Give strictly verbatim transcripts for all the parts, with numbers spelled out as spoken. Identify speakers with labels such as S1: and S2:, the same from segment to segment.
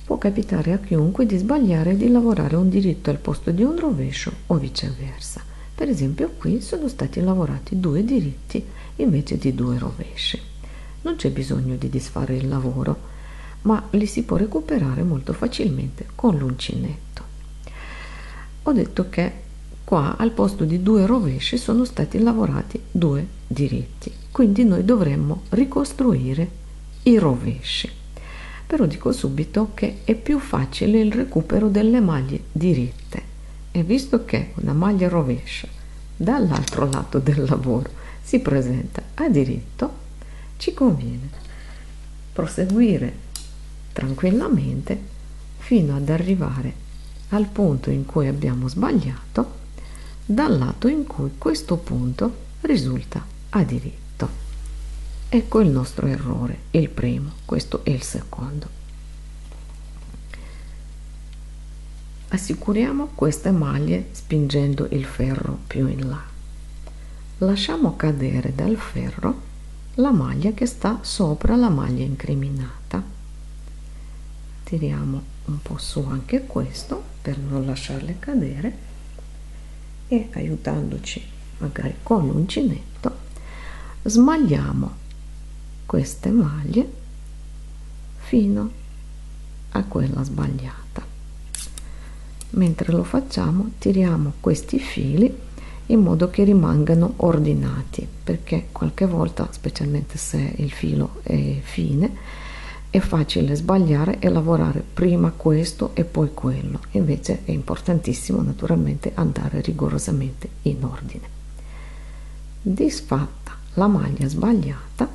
S1: può capitare a chiunque di sbagliare e di lavorare un diritto al posto di un rovescio o viceversa. Per esempio qui sono stati lavorati due diritti invece di due rovesci. Non c'è bisogno di disfare il lavoro, ma li si può recuperare molto facilmente con l'uncinetto. Ho detto che qua al posto di due rovesci sono stati lavorati due diritti, quindi noi dovremmo ricostruire i rovesci. Però dico subito che è più facile il recupero delle maglie diritte, e visto che una maglia rovescia dall'altro lato del lavoro si presenta a diritto, ci conviene proseguire tranquillamente fino ad arrivare al punto in cui abbiamo sbagliato, dal lato in cui questo punto risulta a diritto. Ecco il nostro errore, il primo, questo è il secondo. Assicuriamo queste maglie spingendo il ferro più in là. Lasciamo cadere dal ferro la maglia che sta sopra la maglia incriminata. Tiriamo un po' su anche questo per non lasciarle cadere e, aiutandoci magari con l'uncinetto, smagliamo queste maglie fino a quella sbagliata. Mentre lo facciamo, tiriamo questi fili in modo che rimangano ordinati, perché qualche volta, specialmente se il filo è fine, è facile sbagliare e lavorare prima questo e poi quello. Invece è importantissimo naturalmente andare rigorosamente in ordine. Disfatta la maglia sbagliata,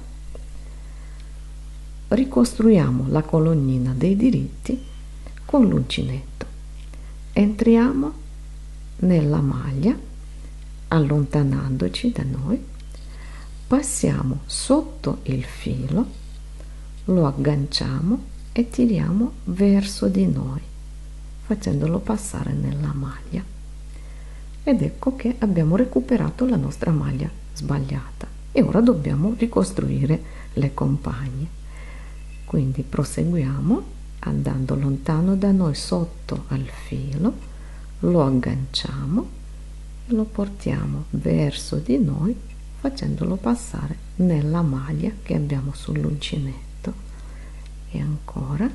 S1: ricostruiamo la colonnina dei diritti con l'uncinetto. Entriamo nella maglia allontanandoci da noi, passiamo sotto il filo, lo agganciamo e tiriamo verso di noi, facendolo passare nella maglia. Ed ecco che abbiamo recuperato la nostra maglia sbagliata e ora dobbiamo ricostruire le compagne. Quindi proseguiamo andando lontano da noi sotto al filo, lo agganciamo e lo portiamo verso di noi facendolo passare nella maglia che abbiamo sull'uncinetto. E ancora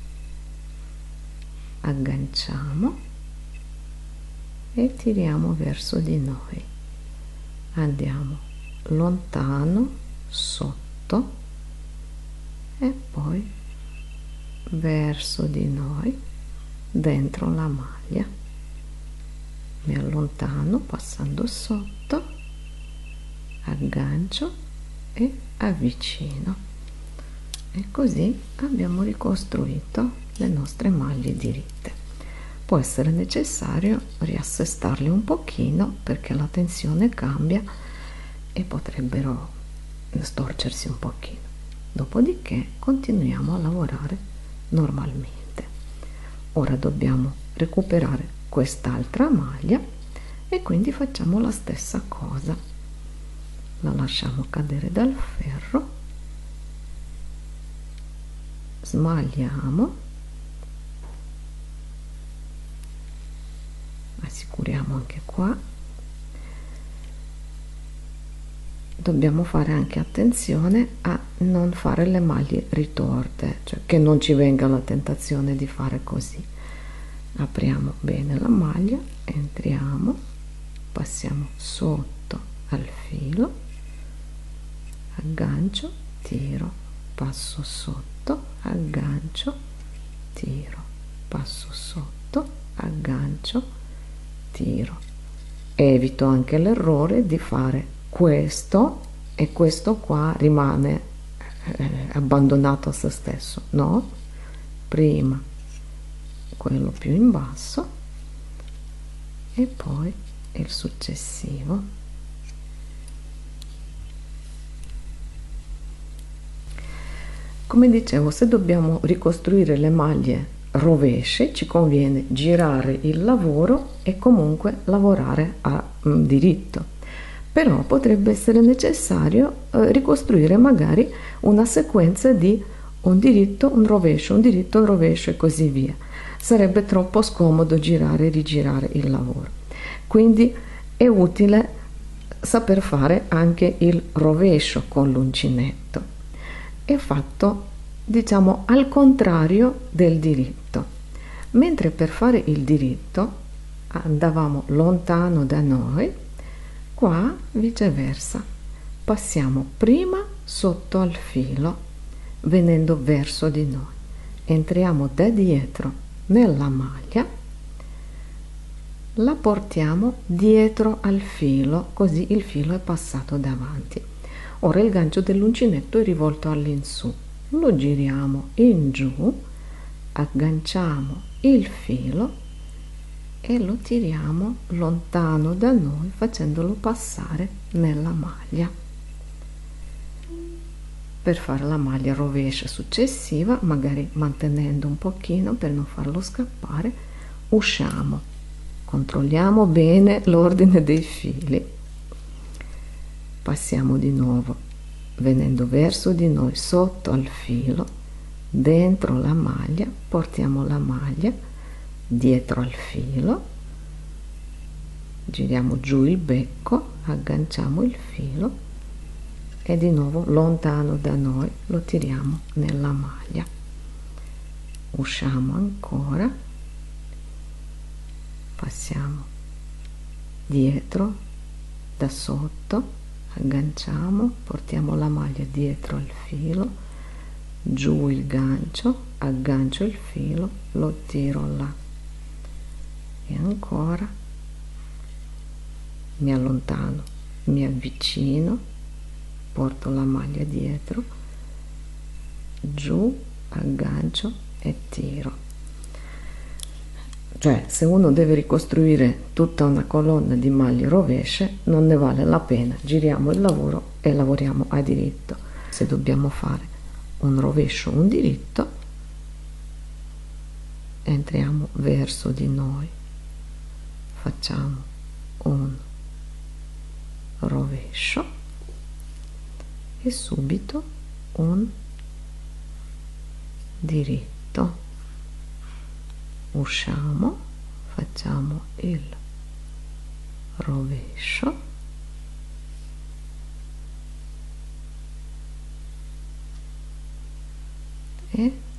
S1: agganciamo e tiriamo verso di noi. Andiamo lontano sotto e poi verso di noi dentro la maglia. Mi allontano passando sotto, aggancio e avvicino, e così abbiamo ricostruito le nostre maglie diritte. Può essere necessario riassestarle un pochino perché la tensione cambia e potrebbero storcersi un pochino. Dopodiché continuiamo a lavorare normalmente. Ora dobbiamo recuperare quest'altra maglia e quindi facciamo la stessa cosa. La lasciamo cadere dal ferro, smagliamo, assicuriamo anche qua. Dobbiamo fare anche attenzione a non fare le maglie ritorte, cioè che non ci venga la tentazione di fare così. Apriamo bene la maglia, entriamo, passiamo sotto al filo, aggancio, tiro, passo sotto, aggancio, tiro, passo sotto, aggancio, tiro. Evito anche l'errore di fare questo e questo qua rimane eh, abbandonato a se stesso. No, prima quello più in basso e poi il successivo. Come dicevo, se dobbiamo ricostruire le maglie rovesce ci conviene girare il lavoro e comunque lavorare a mm, diritto. Però potrebbe essere necessario eh, ricostruire magari una sequenza di un diritto, un rovescio, un diritto, un rovescio e così via. Sarebbe troppo scomodo girare e rigirare il lavoro. Quindi è utile saper fare anche il rovescio con l'uncinetto. È fatto, diciamo, al contrario del diritto. Mentre per fare il diritto andavamo lontano da noi, qua viceversa. Passiamo prima sotto al filo, venendo verso di noi. Entriamo da dietro nella maglia, la portiamo dietro al filo, così il filo è passato davanti. Ora il gancio dell'uncinetto è rivolto all'insù, lo giriamo in giù, agganciamo il filo e lo tiriamo lontano da noi facendolo passare nella maglia. Per fare la maglia rovescia successiva, magari mantenendo un pochino per non farlo scappare, usciamo, controlliamo bene l'ordine dei fili, passiamo di nuovo venendo verso di noi sotto al filo, dentro la maglia, portiamo la maglia dietro al filo, giriamo giù il becco, agganciamo il filo e di nuovo lontano da noi lo tiriamo nella maglia, usciamo ancora, passiamo dietro da sotto, agganciamo, portiamo la maglia dietro al filo, giù il gancio, aggancio il filo, lo tiro là e ancora mi allontano, mi avvicino, porto la maglia dietro, giù, aggancio e tiro. Cioè, se uno deve ricostruire tutta una colonna di maglie rovesce, non ne vale la pena. Giriamo il lavoro e lavoriamo a diritto. Se dobbiamo fare un rovescio o un diritto, entriamo verso di noi, facciamo un rovescio e subito un diritto, usciamo, facciamo il rovescio e